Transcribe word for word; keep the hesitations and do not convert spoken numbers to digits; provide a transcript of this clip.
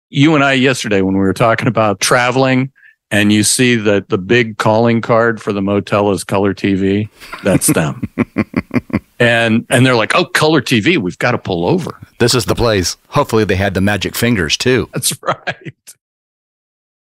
You and I yesterday, when we were talking about traveling, and you see that the big calling card for the motel is color T V, that's them. and and they're like, oh, color T V, we've got to pull over. This is the place. Hopefully they had the magic fingers too. That's right.